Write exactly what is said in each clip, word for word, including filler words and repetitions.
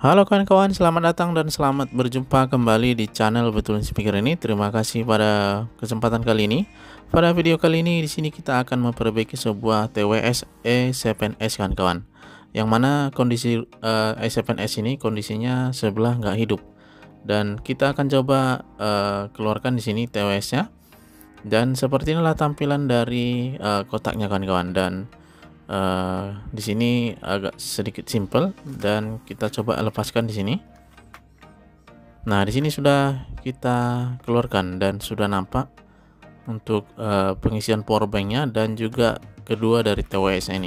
Halo kawan-kawan, selamat datang dan selamat berjumpa kembali di channel Betul Speaker ini. Terima kasih pada kesempatan kali ini. Pada video kali ini di sini kita akan memperbaiki sebuah T W S E tujuh S kawan-kawan. Yang mana kondisi uh, E tujuh S ini kondisinya sebelah nggak hidup. Dan kita akan coba uh, keluarkan di sini T W S-nya. Dan seperti inilah tampilan dari uh, kotaknya kawan-kawan. Dan Uh, di sini agak sedikit simple dan kita coba lepaskan di sini. Nah, di sini sudah kita keluarkan dan sudah nampak untuk uh, pengisian power banknya dan juga kedua dari T W S ini.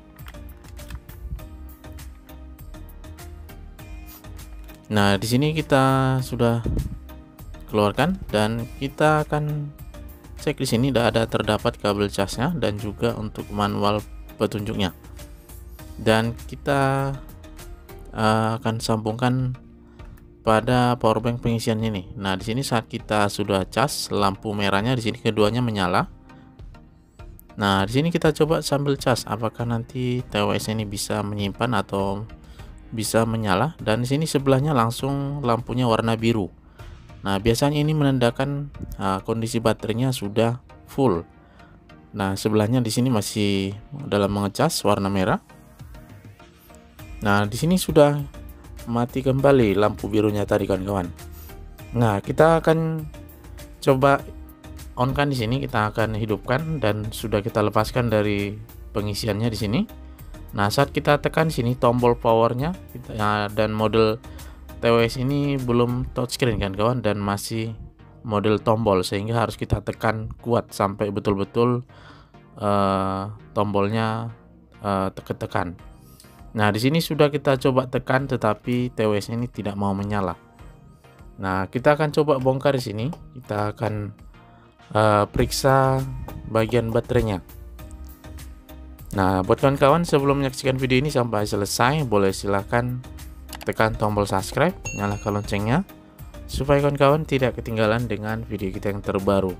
Nah, di sini kita sudah keluarkan dan kita akan cek di sini tidak ada terdapat kabel casnya dan juga untuk manual petunjuknya, dan kita uh, akan sambungkan pada powerbank pengisiannya ini. Nah, di sini saat kita sudah cas, lampu merahnya di sini keduanya menyala. Nah, di sini kita coba sambil cas apakah nanti T W S ini bisa menyimpan atau bisa menyala, dan di sini sebelahnya langsung lampunya warna biru. Nah, biasanya ini menandakan uh, kondisi baterainya sudah full. Nah, sebelahnya di sini masih dalam mengecas warna merah. Nah, di sini sudah mati kembali lampu birunya tadi kawan-kawan. Nah, kita akan coba on kan di sini, kita akan hidupkan dan sudah kita lepaskan dari pengisiannya di sini. Nah, saat kita tekan sini tombol powernya kita, dan model T W S ini belum touchscreen kan kawan, dan masih model tombol, sehingga harus kita tekan kuat sampai betul-betul uh, tombolnya uh, tekan. Nah, di sini sudah kita coba tekan tetapi T W S ini tidak mau menyala. Nah, kita akan coba bongkar di sini. Kita akan uh, periksa bagian baterainya. Nah, buat kawan-kawan sebelum menyaksikan video ini sampai selesai, boleh silahkan tekan tombol subscribe, nyalakan loncengnya supaya kawan-kawan tidak ketinggalan dengan video kita yang terbaru.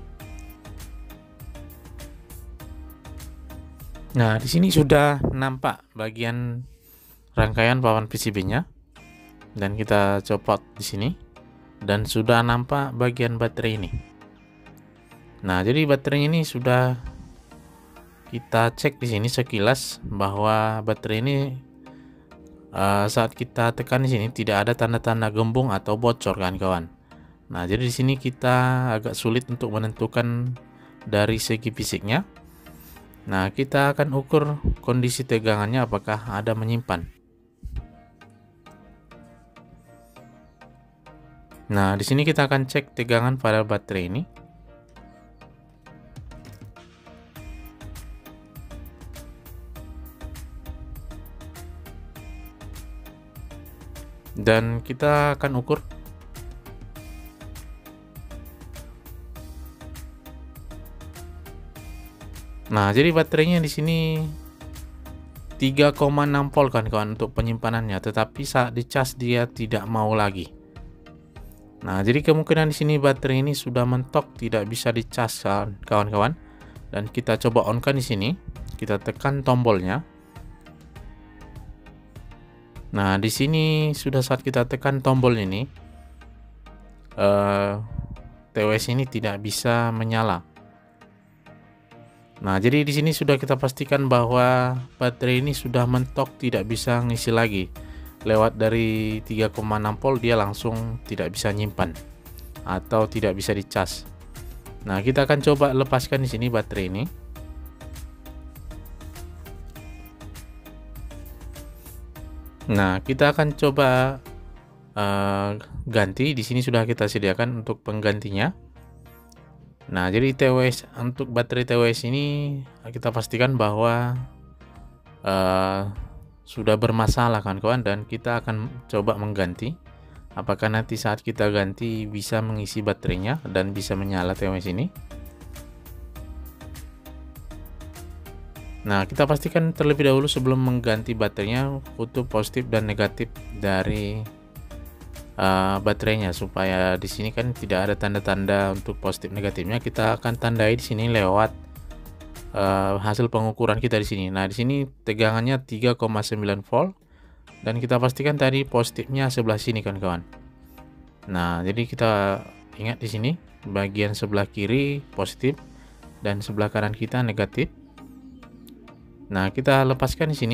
Nah, di sini sudah nampak bagian rangkaian papan P C B-nya dan kita copot di sini dan sudah nampak bagian baterai ini. Nah, jadi baterai ini sudah kita cek di sini sekilas bahwa baterai ini Uh, saat kita tekan di sini tidak ada tanda-tanda gembung atau bocor kan kawan. Nah, jadi di sini kita agak sulit untuk menentukan dari segi fisiknya. Nah, kita akan ukur kondisi tegangannya apakah ada menyimpan. Nah, di sini kita akan cek tegangan pada baterai ini. Dan kita akan ukur nah, jadi baterainya di sini tiga koma enam volt kan kawan untuk penyimpanannya, tetapi saat dicas dia tidak mau lagi. Nah, jadi kemungkinan di sini baterai ini sudah mentok, tidak bisa dicas kawan-kawan. Dan kita coba on kan di sini, kita tekan tombolnya. Nah, di sini sudah saat kita tekan tombol ini, uh, T W S ini tidak bisa menyala. Nah, jadi di sini sudah kita pastikan bahwa baterai ini sudah mentok, tidak bisa ngisi lagi. Lewat dari tiga koma enam volt dia langsung tidak bisa nyimpan atau tidak bisa dicas. Nah, kita akan coba lepaskan di sini baterai ini. Nah, kita akan coba uh, ganti. Di sini sudah kita sediakan untuk penggantinya. Nah, jadi T W S untuk baterai T W S ini kita pastikan bahwa uh, sudah bermasalah kan kawan, dan kita akan coba mengganti. Apakah nanti saat kita ganti bisa mengisi baterainya dan bisa menyala T W S ini. Nah, kita pastikan terlebih dahulu sebelum mengganti baterainya kutub positif dan negatif dari uh, baterainya, supaya di sini kan tidak ada tanda-tanda untuk positif negatifnya. Kita akan tandai di sini lewat uh, hasil pengukuran kita di sini. Nah, di sini tegangannya tiga koma sembilan volt dan kita pastikan tadi positifnya sebelah sini kawan-kawan. Nah, jadi kita ingat di sini bagian sebelah kiri positif dan sebelah kanan kita negatif. Nah, kita lepaskan di sini.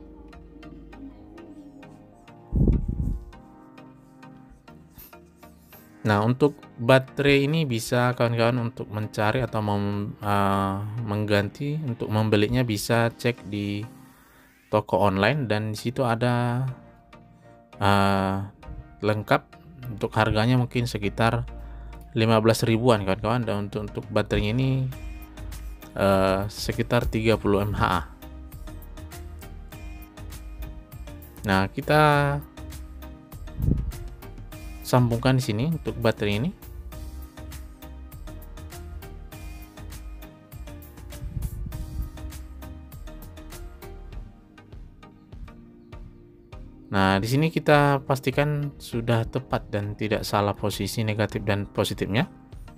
Nah, untuk baterai ini bisa kawan-kawan untuk mencari atau mem, uh, mengganti, untuk membelinya bisa cek di toko online, dan di situ ada uh, lengkap. Untuk harganya mungkin sekitar lima belas ribuan kawan-kawan, dan untuk untuk baterainya ini uh, sekitar tiga puluh mAh. Nah, kita sambungkan di sini untuk baterai ini. Nah, di sini kita pastikan sudah tepat dan tidak salah posisi negatif dan positifnya.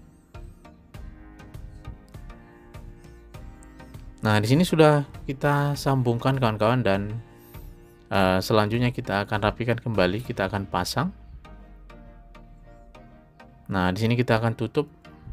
Nah, di sini sudah kita sambungkan kawan-kawan, dan uh, selanjutnya kita akan rapikan kembali, kita akan pasang. Nah, di sini kita akan tutup.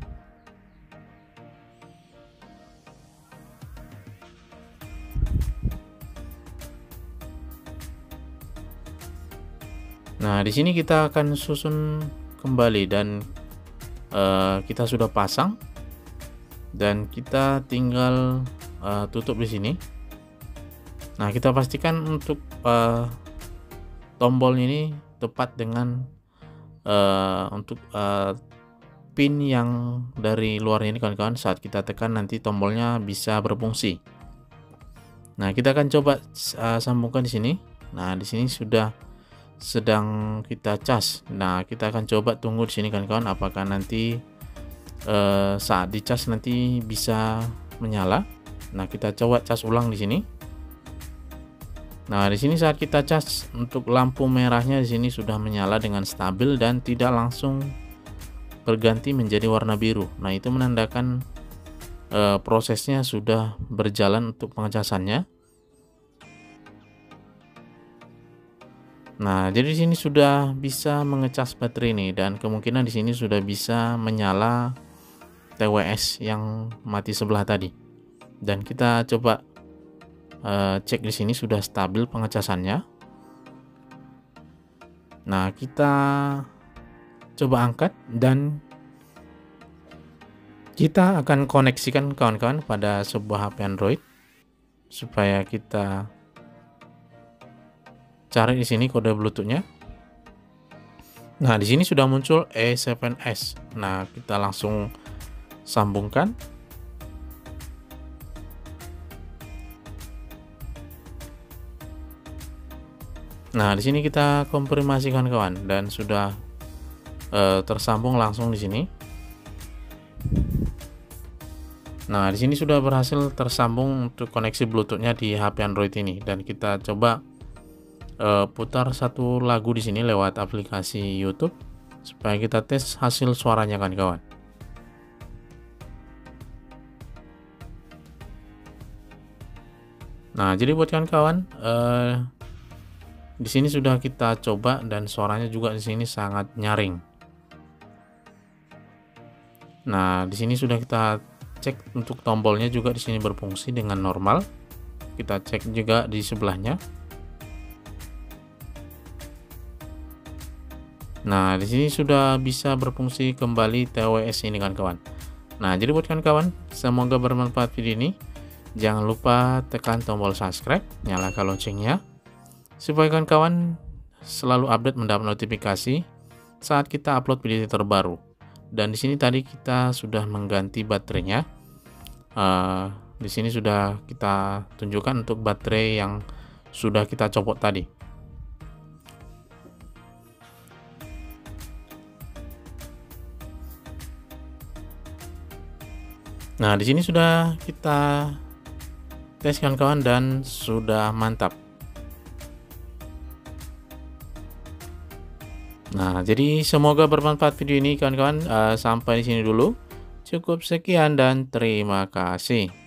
Nah, di sini kita akan susun kembali, dan uh, kita sudah pasang, dan kita tinggal uh, tutup di sini. Nah, kita pastikan untuk uh, tombol ini tepat dengan uh, untuk uh, pin yang dari luar ini kawan-kawan. Saat kita tekan nanti tombolnya bisa berfungsi. Nah, kita akan coba uh, sambungkan di sini. Nah, di sini sudah sedang kita cas. Nah, kita akan coba tunggu di sini kawan-kawan, apakah nanti uh, saat dicas nanti bisa menyala. Nah, kita coba cas ulang di sini. Nah, di sini saat kita cas, untuk lampu merahnya di sini sudah menyala dengan stabil dan tidak langsung berganti menjadi warna biru. Nah, itu menandakan e, prosesnya sudah berjalan untuk pengecasannya. Nah, jadi di sini sudah bisa mengecas baterai ini, dan kemungkinan di sini sudah bisa menyala T W S yang mati sebelah tadi. Dan kita coba uh, cek di sini sudah stabil pengecasannya. Nah, kita coba angkat, dan kita akan koneksikan kawan-kawan pada sebuah H P Android supaya kita cari di sini kode Bluetooth-nya. Nah, di sini sudah muncul E tujuh S. Nah, kita langsung sambungkan. Nah, di sini kita konfirmasi kawan-kawan, dan sudah e, tersambung langsung di sini. Nah, di sini sudah berhasil tersambung untuk koneksi Bluetooth-nya di H P Android ini, dan kita coba Uh, putar satu lagu di sini lewat aplikasi YouTube supaya kita tes hasil suaranya kawan-kawan. Nah, jadi buat kawan-kawan, uh, di sini sudah kita coba, dan suaranya juga di sini sangat nyaring. Nah, di sini sudah kita cek untuk tombolnya juga di sini berfungsi dengan normal. Kita cek juga di sebelahnya. Nah, di sini sudah bisa berfungsi kembali T W S ini kawan-kawan. Nah, jadi buat kawan-kawan, semoga bermanfaat video ini. Jangan lupa tekan tombol subscribe, nyalakan loncengnya supaya kawan-kawan selalu update mendapat notifikasi saat kita upload video terbaru. Dan di sini tadi kita sudah mengganti baterainya. Uh, di sini sudah kita tunjukkan untuk baterai yang sudah kita copot tadi. Nah, di sini sudah kita tes kawan-kawan, dan sudah mantap. Nah, jadi semoga bermanfaat video ini kawan-kawan. Uh, sampai di sini dulu. Cukup sekian dan terima kasih.